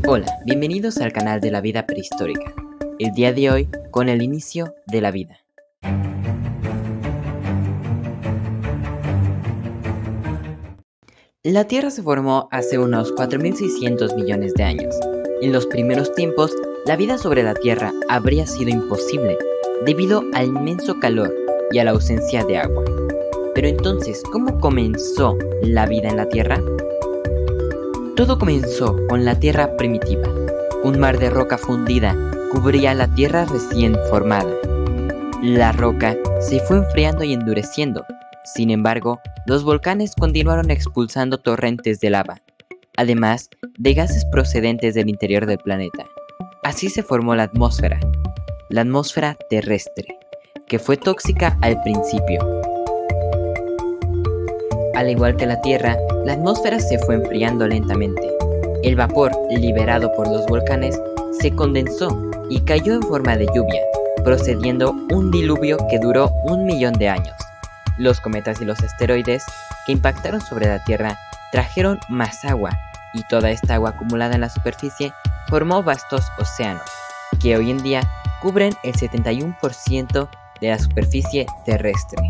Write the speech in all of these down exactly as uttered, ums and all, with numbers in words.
Hola, bienvenidos al canal de la vida prehistórica. El día de hoy con el inicio de la vida. La Tierra se formó hace unos cuatro mil seiscientos millones de años. En los primeros tiempos, la vida sobre la Tierra habría sido imposible debido al inmenso calor y a la ausencia de agua. Pero entonces, ¿cómo comenzó la vida en la Tierra? Todo comenzó con la Tierra primitiva. Un mar de roca fundida cubría la Tierra recién formada. La roca se fue enfriando y endureciendo. Sin embargo, los volcanes continuaron expulsando torrentes de lava, además de gases procedentes del interior del planeta. Así se formó la atmósfera, la atmósfera terrestre, que fue tóxica al principio. Al igual que la Tierra, la atmósfera se fue enfriando lentamente. El vapor liberado por los volcanes se condensó y cayó en forma de lluvia, procediendo un diluvio que duró un millón de años. Los cometas y los asteroides que impactaron sobre la Tierra trajeron más agua, y toda esta agua acumulada en la superficie formó vastos océanos, que hoy en día cubren el setenta y uno por ciento de la superficie terrestre.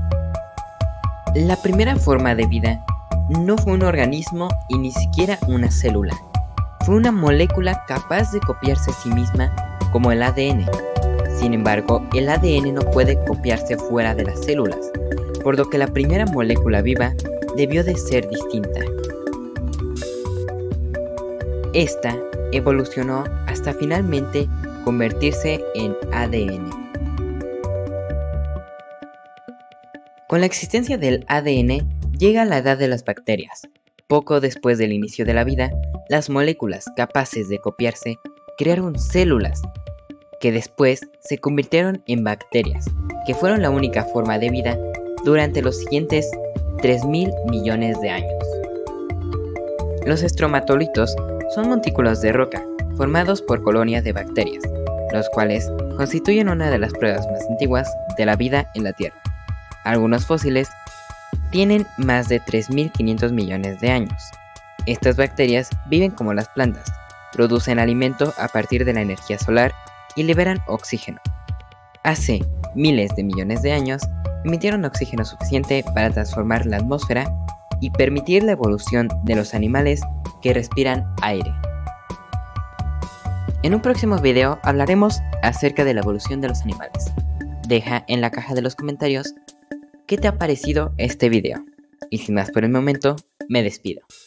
La primera forma de vida no fue un organismo y ni siquiera una célula. Fue una molécula capaz de copiarse a sí misma como el A D N. Sin embargo, el A D N no puede copiarse fuera de las células, por lo que la primera molécula viva debió de ser distinta. Esta evolucionó hasta finalmente convertirse en A D N. Con la existencia del A D N llega la edad de las bacterias. Poco después del inicio de la vida, las moléculas capaces de copiarse crearon células, que después se convirtieron en bacterias, que fueron la única forma de vida durante los siguientes tres mil millones de años. Los estromatolitos son montículos de roca formados por colonias de bacterias, los cuales constituyen una de las pruebas más antiguas de la vida en la Tierra. Algunos fósiles tienen más de tres mil quinientos millones de años. Estas bacterias viven como las plantas, producen alimento a partir de la energía solar y liberan oxígeno. Hace miles de millones de años, emitieron oxígeno suficiente para transformar la atmósfera y permitir la evolución de los animales que respiran aire. En un próximo video hablaremos acerca de la evolución de los animales. Deja en la caja de los comentarios qué te ha parecido este video. Y sin más por el momento, me despido.